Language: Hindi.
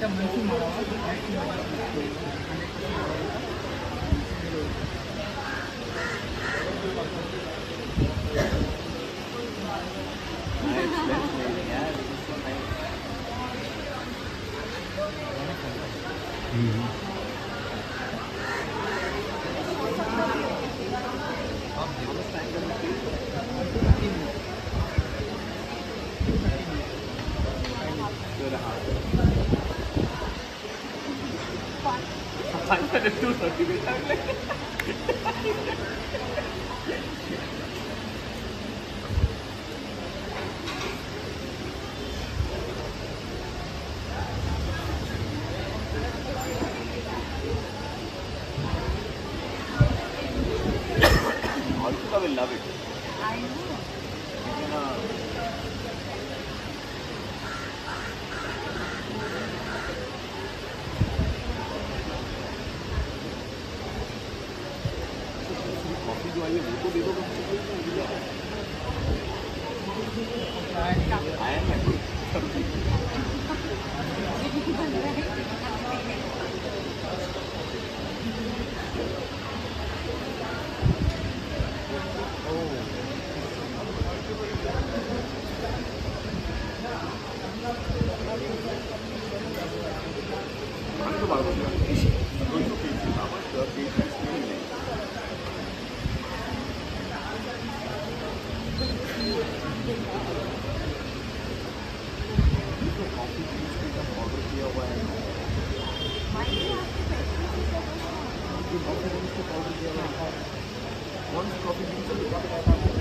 मंची मारा हुआ Ada tu lagi bintang lagi. Also, I will love it. I know. Coffee जो आई है वो तो दे दो आया नहीं तो बात हो गया ऑर्डर किया हुआ है कॉफी बीन्स